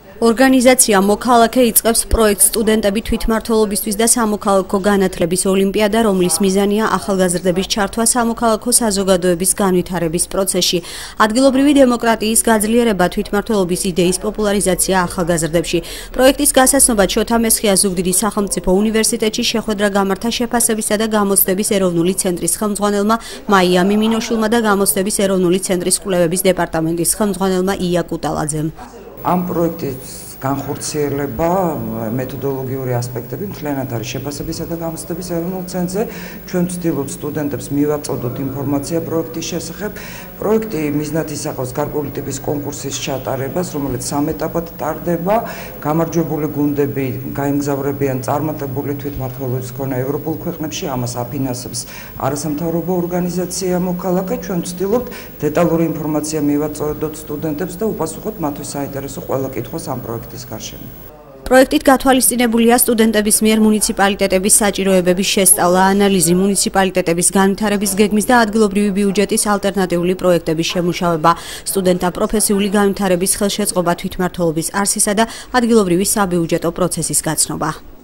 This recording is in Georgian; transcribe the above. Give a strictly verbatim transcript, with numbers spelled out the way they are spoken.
ორგანიზაცია მოქალაქე იწყებს პროექტს სტუდენტები თვითმმართველობისთვის და სამოქალაქო განათლების ოლიმპიადა, რომლის მიზანია ახალგაზრდების ჩართვა სამოქალაქო საზოგადოების განვითარების პროცესში. ადგილობრივი დემოკრატიის გაძლიერება, თვითმმართველობის იდეის პოპულარიზაცია ახალგაზრდებში. პროექტის გასაცნობად შოთა მესხია ზუგდიდის სახელმწიფო უნივერსიტეტში შეხვედრა გამართა შეფასებისა და გამოცდების ეროვნული ცენტრის ხელმძღვანელმა მაია მიმინოშვილმა და გამოცდების ეროვნული ცენტრის კვლევების დეპარტამენტის ხელმძღვანელმა ია კუტალაძემ. ამ პროექტის განხორციელება მეთოდოლოგიური ასპექტები მთლიანად არის შეფასებისა და გამოცდების ეროვნულ ცენტრზე. ჩვენ ვცდილობთ სტუდენტებს მივაწოდოთ ინფორმაცია პროექტის შესახებ. პროექტი მიზნად ისახავს გარკვეული ტიპის კონკურსის ჩატარებას, რომელიც სამ ეტაპად ტარდება. გამარჯვებული გუნდები გაემგზავრებიან წარმატებული თვითმმართველობის მქონე ევროპულ ქვეყნებში, ამას აფინანსებს არასამთავრობო ორგანიზაცია მოქალაქე. ჩვენ ვცდილობთ დეტალური ინფორმაცია მივაწოდოთ სტუდენტებს და უპასუხოთ მათთვის საინტერესო ყველა კითხვას ამ პროექტის პროექტით გათვალისწინებულია სტუდენტების მიერ მუნიციპალიტეტების საჭიროებების შესწავლა, ანალიზი, მუნიციპალიტეტების განვითარების გეგმის და ადგილობრივი ბიუჯეტის ალტერნატიული პროექტების შემუშავება, სტუდენტთა პროფესიული განვითარების ხელშეწყობა, თვითმმართველობის არსისა და ადგილობრივი საბიუჯეტო პროცესის გაცნობა.